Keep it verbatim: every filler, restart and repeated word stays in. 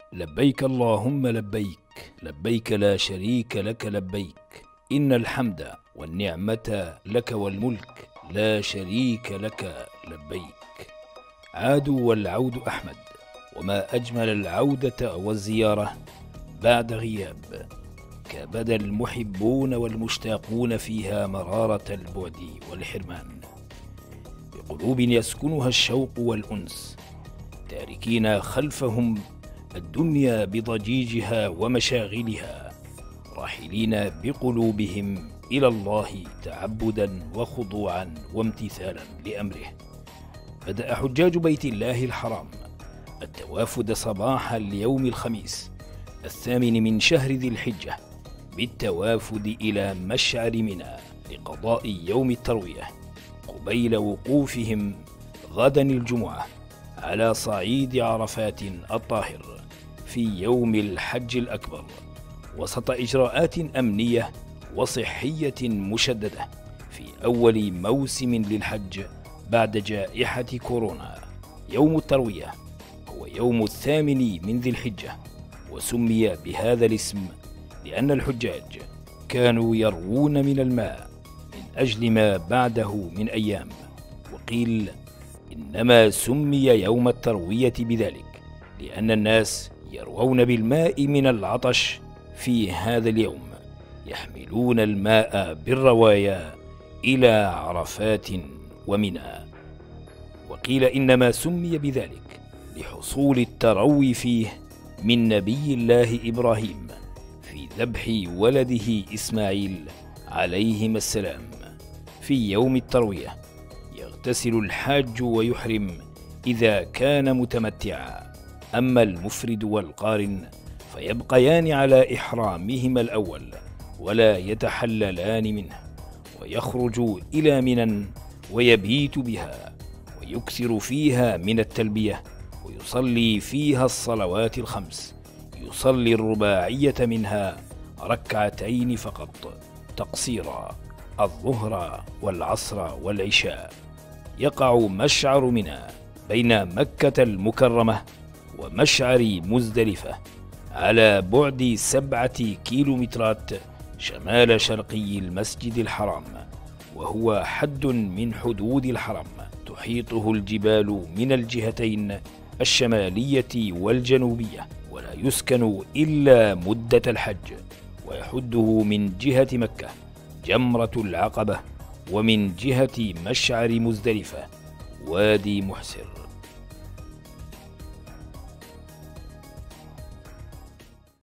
لبيك اللهم لبيك، لبيك لا شريك لك لبيك، إن الحمد والنعمة لك والملك لا شريك لك لبيك. عادوا والعود أحمد، وما أجمل العودة والزيارة بعد غياب، كبدا المحبون والمشتاقون فيها مرارة البعد والحرمان، بقلوب يسكنها الشوق والأنس، تاركين خلفهم الدنيا بضجيجها ومشاغلها، راحلين بقلوبهم إلى الله تعبدا وخضوعا وامتثالا لأمره. بدأ حجاج بيت الله الحرام التوافد صباح اليوم الخميس الثامن من شهر ذي الحجة بالتوافد إلى مشعر منى لقضاء يوم التروية، قبيل وقوفهم غدا الجمعة على صعيد عرفات الطاهر في يوم الحج الأكبر، وسط إجراءات أمنية وصحية مشددة في أول موسم للحج بعد جائحة كورونا. يوم التروية هو يوم الثامن من ذي الحجة، وسمي بهذا الاسم لأن الحجاج كانوا يروون من الماء من أجل ما بعده من أيام، وقيل إنما سمي يوم التروية بذلك لأن الناس يروون بالماء من العطش في هذا اليوم، يحملون الماء بالروايا إلى عرفات ومنى. وقيل إنما سمي بذلك لحصول التروي فيه من نبي الله إبراهيم في ذبح ولده إسماعيل عليهما السلام. في يوم التروية يغتسل الحاج ويحرم إذا كان متمتعا، أما المفرد والقارن فيبقيان على إحرامهما الأول ولا يتحللان منه، ويخرج إلى منى ويبيت بها ويكثر فيها من التلبية، ويصلي فيها الصلوات الخمس، يصلي الرباعية منها ركعتين فقط تقصيرا، الظهر والعصر والعشاء. يقع مشعر منى بين مكة المكرمة ومشعر مزدلفة على بعد سبعة كيلومترات شمال شرقي المسجد الحرام، وهو حد من حدود الحرم تحيطه الجبال من الجهتين الشمالية والجنوبية، ولا يسكن إلا مدة الحج، ويحده من جهة مكة جمرة العقبة، ومن جهة مشعر مزدلفة وادي محسر.